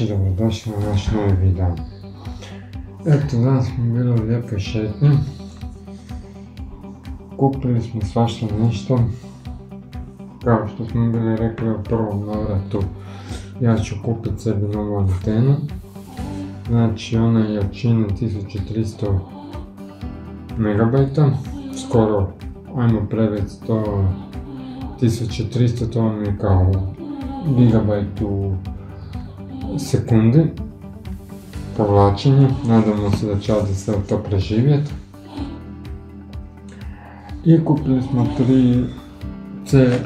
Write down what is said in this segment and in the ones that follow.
i dobrodošli na naš novi video. Eto, danas smo bili u lijepoj šetnji. Kupili smo svašta nešto. Kao što smo bili rekli u prvom navratu, ja ću kupiti sebi novu antenu. Znači ona je jačine 1300 MB, skoro, ajmo prevesti to 1300, to vam je kao gigabajt u sekundi povlačenje. Nadamo se da će se to preživjeti. I kupili smo 3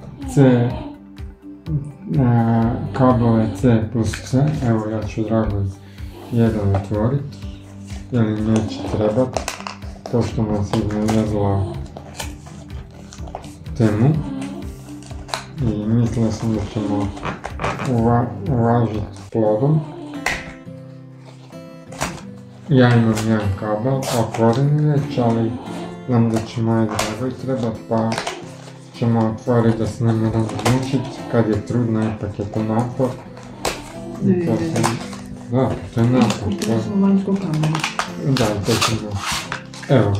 kablove C plus C. Evo, ja ću Dragon jedan otvoriti, jer im neće trebati, pošto nas iznenadila temu. I mislio sam da ćemo uvažiti plodom. Ja imam jedan kabel, otvoren već, ali znam da će moje Dragoj trebati, pa ćemo otvoriti da se ne moram mučiti. Kad je trudno, ipak je to napor. Da, to je napor. To smo vanjsku kameru. Da, to ćemo. Evo.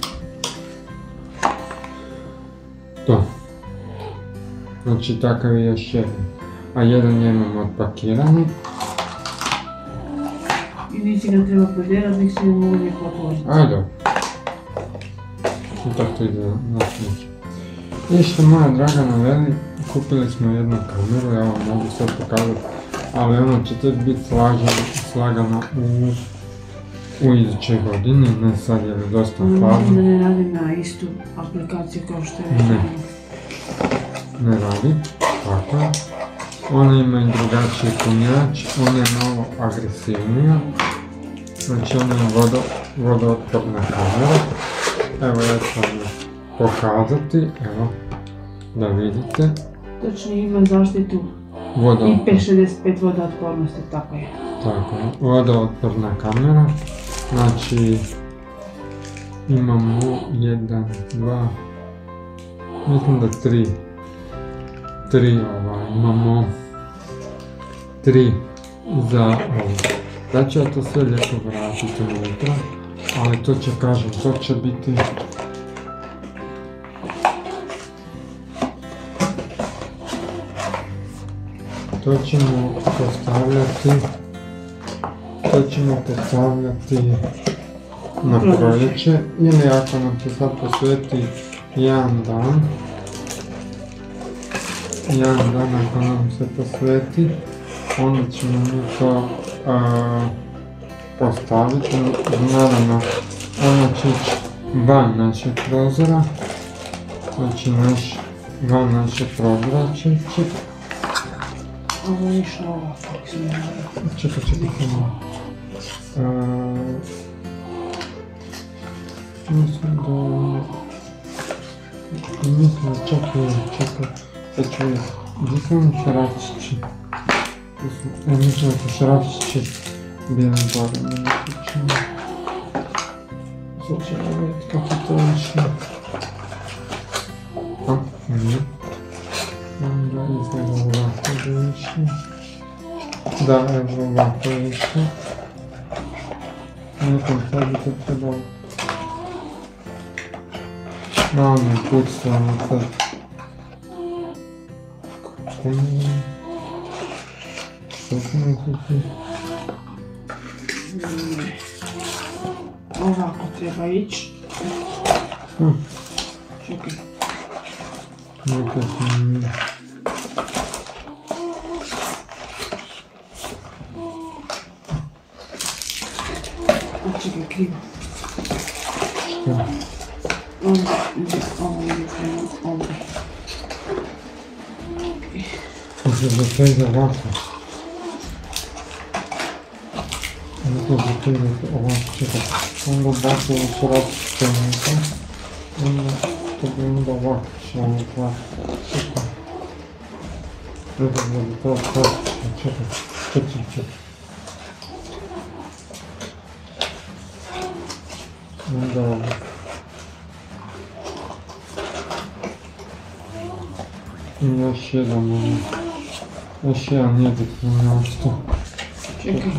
To. Znači takav je još jedan. A jedan je imam odpakirani. I nisi ga treba podijelati, nek si ne mogu lijepo otvoriti. Ajde. I tako to ide na sliči. I što moja Dragana veli, kupili smo jednu kameru, ja vam mogu sad pokazati, ali ona će tek biti slagana u idućoj godini, ne sad jer je dosta hladno. Mislim da ne radi na istu aplikaciju kao što je. Ne radi, tako je. Ona ima i drugačiji punjač, ona je malo agresivnija. Znači ona je vodootporna kamera. Evo ja ću vam pokazati, evo, da vidite. Točnije ima zaštitu IP65 vodootpornosti, tako je. Tako je, vodootporna kamera. Znači imamo 1, 2, mislim da 3 imamo 3 za ovo. Da ću ja to sve lijepo vratiti unutra, ali to će, kažem, to će biti to ćemo postavljati na proljeće, ili ako nam se sad posveti jedan dan ako nam se posveti, onda ćemo mi to postaviti. Naravno, ona će ići van našeg prozora, znači van našeg prozora će ići. Ovo je išlo ovako, kako se ne radi. Čekaj. Mislim da čekaj, sad ću vidjeti. Gdje su oni šaračići? Mislim da su šaračići bili gore, ne slično. Sad ćemo vidjeti kako to išlo. Onda izgleda ovako da išlo. Da, evo ovako je išlo. Nekom sad bi to trebalo. Malo mi pucamo sad. Ovako treba ići. Čekaj. Neka sam... Čekaj, krivo. Što? Ovo ide prema ovdje. Možda za to ide ovako. Možda za to ide ovako, čekaj. Onda ovako će raditi čelnika. Onda to bi onda ovako čelnik. Čekaj. Treba da bi to otvoriti. Čekaj. Onda ovako. I još jedan jezik nam je ostao. Čekaj.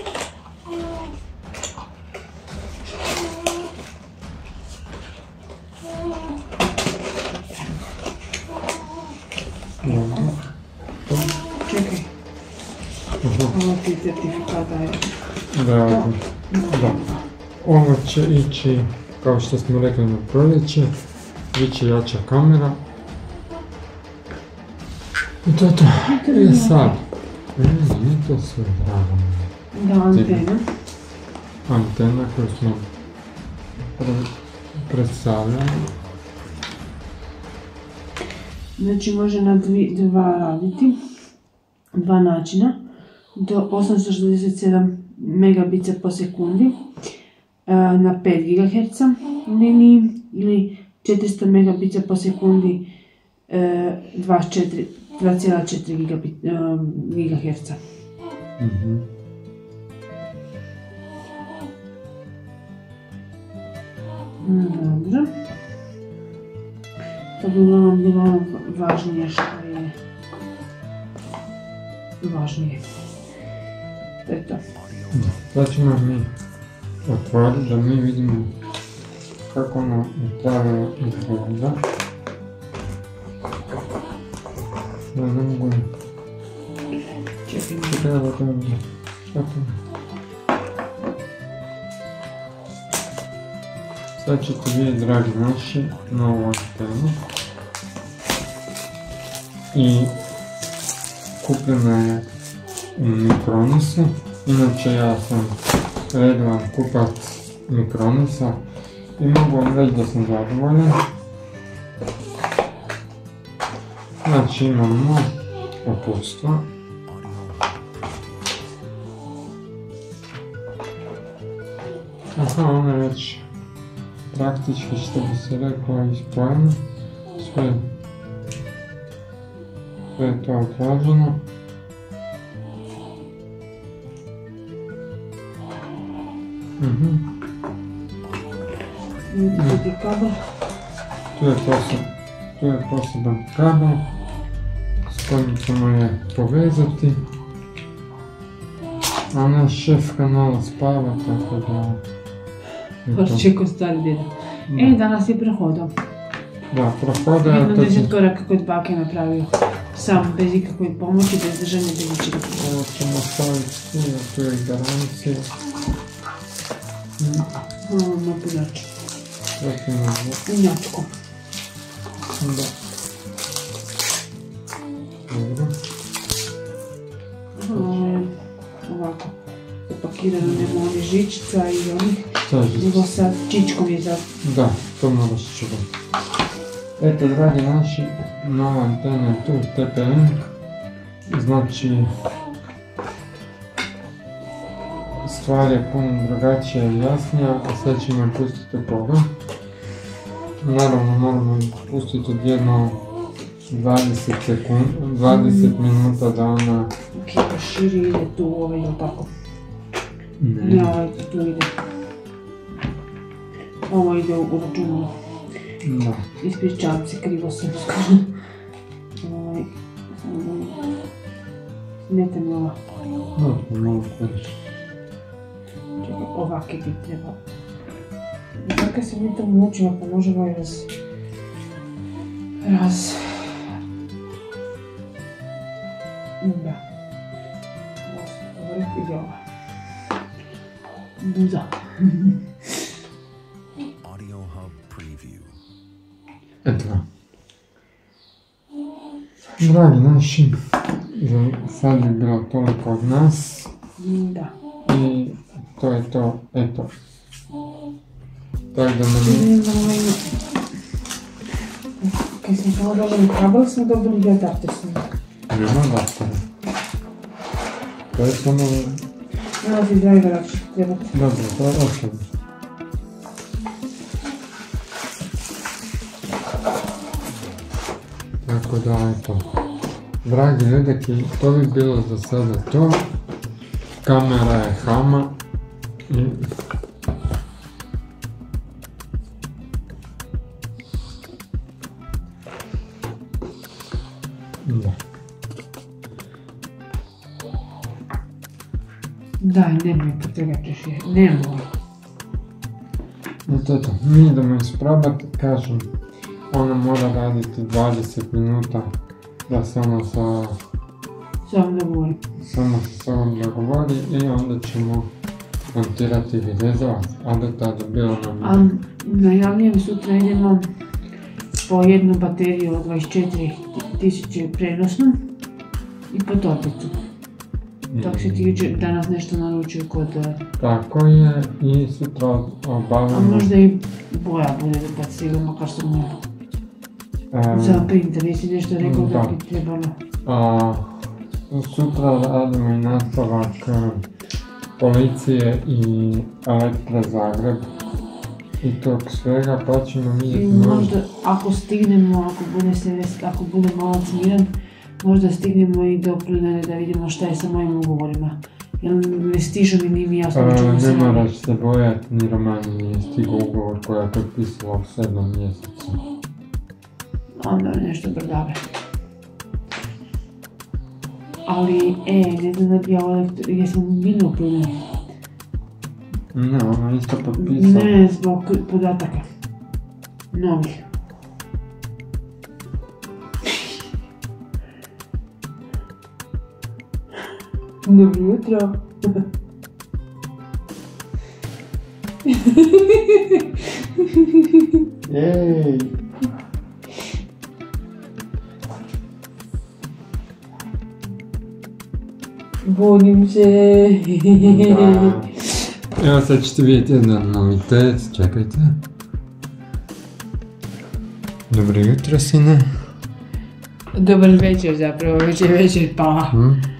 Čekaj. Ovo ti certifikat daje. Da. Ovo će ići, kao što smo rekli, na proljeće. Biće jača kamera. I to je to. I sad. Nije to sve, drago mi. Da, antena. Antena koju smo predstavljali. Znači može na dva raditi. Dva načina. Do 867 megabica po sekundi na 5 GHz liniji ili 400 megabica po sekundi 2,4 GHz. Dobro. To bi bilo važnije što je važnije. To je to. Sad ćemo mi otvoriti da mi vidimo kako ono pravilno izgleda. Da ne mogu... Čekaj, sad ćete vidjeti, dragi naši, novu antenu. I kupljena je u Micronisu. Inače ja sam redovan kupac Micronisa i mogu vam reći da sam zadovoljan. Znači imamo uputstva. Aha, ona je već praktički, što bi se rekao, ispojena. Sve je to otvođeno. Tu je poseban kabel s kojim ćemo je povezati. A naš šef kanala spava, tako da... Čekaj, stari djeda. Danas je prohodao. Da, prohodao je... Jedno 10 koraka kod bake napravio. Sam, bez ikakve pomoći, bez držanja, bez ničega. Ovo ćemo staviti tu je garancija. Napunjač. Punjačko. Da. Dobro. Ovako. Zapakirano nema onih žičica i onih. Šta je žičica? Nego sa čičkom je za... Da, to moraš čuvati. Eto, dragi naši, nova antena je tu, TPM. Znači... stvar je puno drugačija i jasnija, a sad ćemo je pustiti u pogon. Naravno moramo pustiti od jedno 20 minuta da ona... Ok, širi ide tu ili tako? Ne. Ne, tu ide. Ovo ide u računalu. Da. Ispričavam se, krivo sam skoro. Smeta mi ova. Malo koriš. Čekaj, ovake bi trebalo. Dakle se mi to mučimo, pa možemo i Da. Ovo ide ova. Buza. Eto. Dragi naši, sad je bilo toliko od nas. Da. I to je to, eto. Tako da nam... Kad smo samo dobili kabel, smo dobili i adapter s njim. Nema adaptera. To je samo... Nema ti driver ako će trebati. Dobro, to je ok. Tako da, eto. Dragi ljudeki, to bi bilo za sada to. Kamera je Hama. Da. Daj, nemoj po tega preširati, nemoj. Eto, mi idemo isprobati, kažem, ona mora raditi 20 minuta da se ona samo sa sobom dogovori i onda ćemo montirati video za vas, a do tada bilo nam... Najavljujem, sutra idemo po jednu bateriju od 24.000 prenosnu i po torbicu. Tako se ti jučer danas nešto naručio kod... Tako je, i sutra obavljamo... A možda i boja bude da kad stigamo kao što mu... Za printer, nisi nešto rekao da bi trebalo... Sutra radimo i nastavak policije i Elektra Zagreb i tog svega, pa ćemo vidjeti možda... Ako stignemo, ako bude malac miran, možda stignemo i do plenare da vidimo šta je sa mojim ugovorima. Jer ne stižu mi, nije mi jasno o čemu se radi. Ne moraš se bojati, ni Romani nije stigao ugovor koja je potpisala u 7. mjesecu. Onda je nešto brdave. Ali, ne znam da bi ja jesam bila u plenari. Ne, ona isto potpisala. Ne, zbog podataka. Novih. Dobro jutro. Ej! Budim se. Da. Evo sad ćete vidjeti jedan novitet, čekajte. Dobro jutro, sine. Dobar večer zapravo, već je večer pa.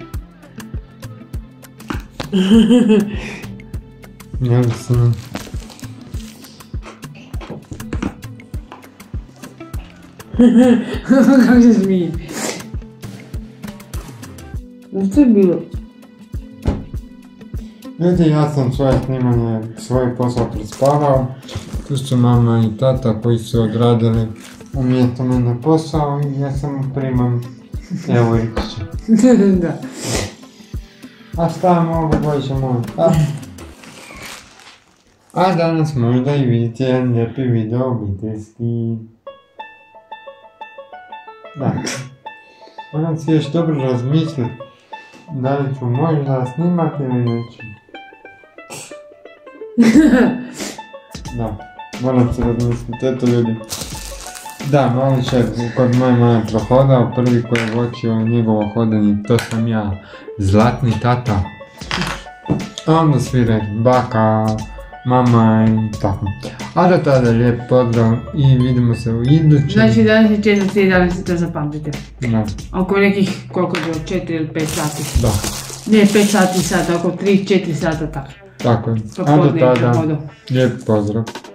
Jel sine? Kako se smije? Što je bilo? Ljudi, ja sam svoj posao prespavao. Tu su mama i tata koji su odradili umjesto mene posao i ja samo primam euriće. Da. A šta mogu, Bože moj? A danas možda i vidite jedan lijepi video obiteljski. Da. Moram si još dobro razmisliti da li ću možda snimati ili neću. Da, moram se razmisliti, eto ljudi. Da, malo će kod moje mame prohodao, prvi koji je uočio njegovo hodanje, to sam ja, zlatni tata. A onda svi reći, baka, mama i tako. A do tada lijep pozdrav i vidimo se u idućem. Znači danas je 4.11, to zapamtite. Da. Oko nekih, koliko je bilo, 4 ili 5 sati. Da. Ne 5 sati sad, oko 3-4 sata tako. Tako je. A do tada, lijep pozdrav.